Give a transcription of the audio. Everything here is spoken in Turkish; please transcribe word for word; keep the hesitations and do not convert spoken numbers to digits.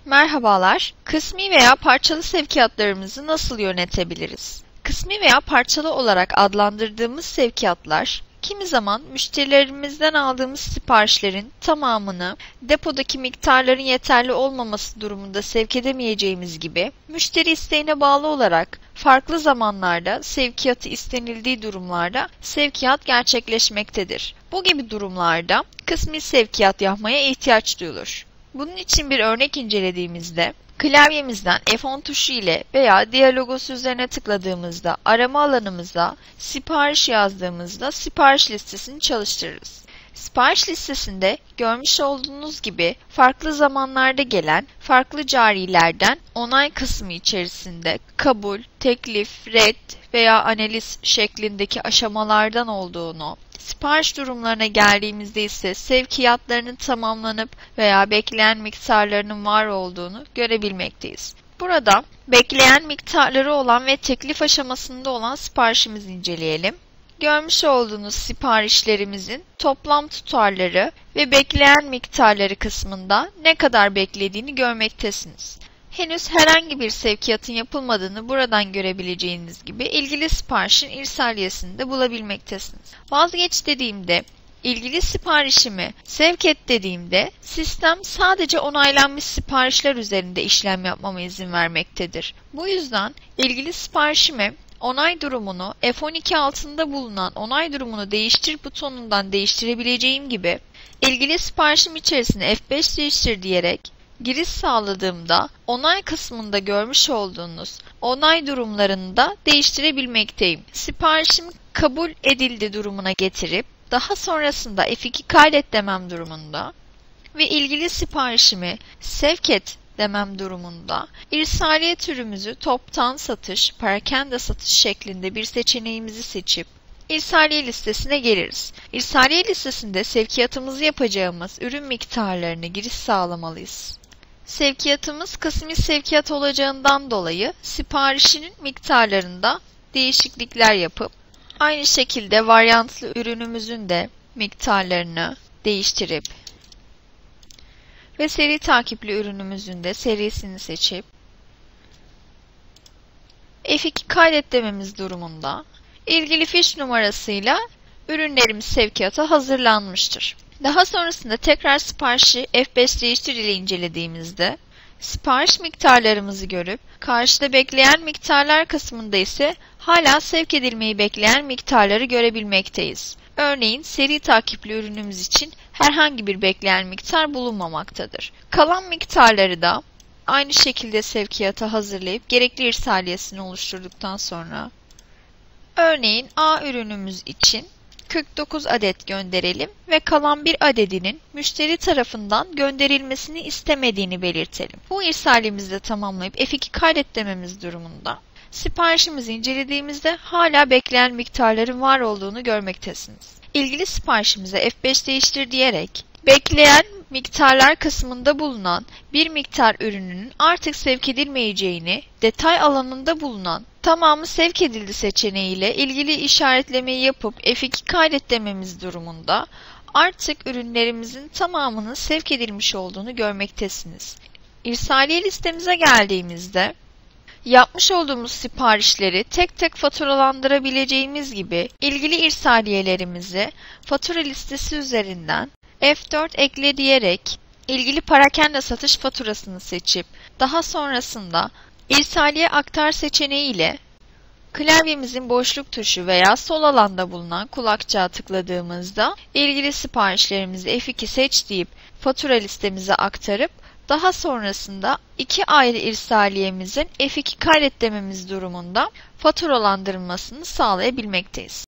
Merhabalar, kısmi veya parçalı sevkiyatlarımızı nasıl yönetebiliriz? Kısmi veya parçalı olarak adlandırdığımız sevkiyatlar, kimi zaman müşterilerimizden aldığımız siparişlerin tamamını depodaki miktarların yeterli olmaması durumunda sevk edemeyeceğimiz gibi, müşteri isteğine bağlı olarak farklı zamanlarda sevkiyatı istenildiği durumlarda sevkiyat gerçekleşmektedir. Bu gibi durumlarda kısmi sevkiyat yapmaya ihtiyaç duyulur. Bunun için bir örnek incelediğimizde, klavyemizden F on tuşu ile veya diyalogos üzerine tıkladığımızda arama alanımıza sipariş yazdığımızda sipariş listesini çalıştırırız. Sipariş listesinde görmüş olduğunuz gibi farklı zamanlarda gelen farklı carilerden onay kısmı içerisinde kabul, teklif, red veya analiz şeklindeki aşamalardan olduğunu, sipariş durumlarına geldiğimizde ise sevkiyatlarının tamamlanıp veya bekleyen miktarlarının var olduğunu görebilmekteyiz. Burada bekleyen miktarları olan ve teklif aşamasında olan siparişimizi inceleyelim. Görmüş olduğunuz siparişlerimizin toplam tutarları ve bekleyen miktarları kısmında ne kadar beklediğini görmektesiniz. Henüz herhangi bir sevkiyatın yapılmadığını buradan görebileceğiniz gibi ilgili siparişin irsaliyesini de bulabilmektesiniz. Vazgeç dediğimde, ilgili siparişimi sevk et dediğimde sistem sadece onaylanmış siparişler üzerinde işlem yapmama izin vermektedir. Bu yüzden ilgili siparişimi onay durumunu F on iki altında bulunan onay durumunu değiştir butonundan değiştirebileceğim gibi ilgili siparişim içerisinde F beş değiştir diyerek giriş sağladığımda onay kısmında görmüş olduğunuz onay durumlarını da değiştirebilmekteyim. Siparişim kabul edildi durumuna getirip daha sonrasında F iki kaydet demem durumunda ve ilgili siparişimi sevk et demem durumunda irsaliye türümüzü toptan satış, perakende satış şeklinde bir seçeneğimizi seçip İrsaliye listesine geliriz. İrsaliye listesinde sevkiyatımızı yapacağımız ürün miktarlarını giriş sağlamalıyız. Sevkiyatımız kısmi sevkiyat olacağından dolayı siparişinin miktarlarında değişiklikler yapıp aynı şekilde varyantlı ürünümüzün de miktarlarını değiştirip ve seri takipli ürünümüzün de serisini seçip F iki kaydet dememiz durumunda ilgili fiş numarasıyla ürünlerimiz sevkiyata hazırlanmıştır. Daha sonrasında tekrar siparişi F beş değiştir ile incelediğimizde sipariş miktarlarımızı görüp karşıda bekleyen miktarlar kısmında ise hala sevk edilmeyi bekleyen miktarları görebilmekteyiz. Örneğin seri takipli ürünümüz için herhangi bir bekleyen miktar bulunmamaktadır. Kalan miktarları da aynı şekilde sevkiyata hazırlayıp gerekli irsaliyesini oluşturduktan sonra örneğin A ürünümüz için kırk dokuz adet gönderelim ve kalan bir adedinin müşteri tarafından gönderilmesini istemediğini belirtelim. Bu irsalimizi de tamamlayıp F iki kaydet dememiz durumunda siparişimizi incelediğimizde hala bekleyen miktarların var olduğunu görmektesiniz. İlgili siparişimize F beş değiştir diyerek bekleyen miktarlar kısmında bulunan bir miktar ürünün artık sevk edilmeyeceğini detay alanında bulunan tamamı sevk edildi seçeneğiyle ilgili işaretlemeyi yapıp F iki kaydet dememiz durumunda artık ürünlerimizin tamamının sevk edilmiş olduğunu görmektesiniz. İrsaliye listemize geldiğimizde yapmış olduğumuz siparişleri tek tek faturalandırabileceğimiz gibi ilgili irsaliyelerimizi fatura listesi üzerinden F dört ekle diyerek ilgili perakende satış faturasını seçip daha sonrasında İrsaliye aktar seçeneği ile klavyemizin boşluk tuşu veya sol alanda bulunan kulakçığa tıkladığımızda ilgili siparişlerimizi F iki seç deyip fatura listemize aktarıp daha sonrasında iki ayrı irsaliyemizin F iki kaydet dememiz durumunda faturalandırılmasını sağlayabilmekteyiz.